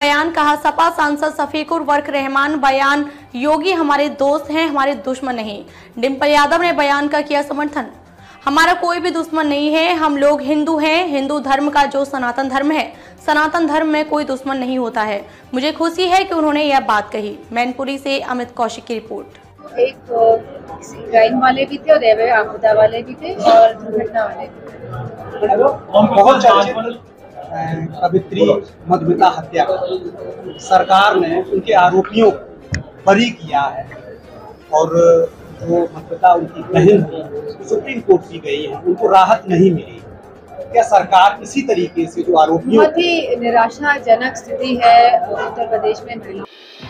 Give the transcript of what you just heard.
बयान कहा सपा सांसद शफीकुर वर्क रहमान बयान योगी हमारे दोस्त हैं, हमारे दुश्मन नहीं। डिम्पल यादव ने बयान का किया समर्थन। हमारा कोई भी दुश्मन नहीं है, हम लोग हिंदू हैं। हिंदू धर्म का जो सनातन धर्म है, सनातन धर्म में कोई दुश्मन नहीं होता है। मुझे खुशी है कि उन्होंने यह बात कही। मैनपुरी से अमित कौशिक की रिपोर्ट। एक क्राइम वाले भी थे और रेलवे आपदा वाले भी थे और दुर्घटना वाले भी थे। बहुत चर्चित कवित्री मधुमिता हत्या सरकार ने उनके आरोपियों को बरी किया है और जो मधुमिता उनकी बहन थी सुप्रीम कोर्ट की गई है, उनको राहत नहीं मिली। क्या सरकार इसी तरीके से जो आरोपियों बहुत ही निराशाजनक स्थिति है उत्तर प्रदेश में महिलाओं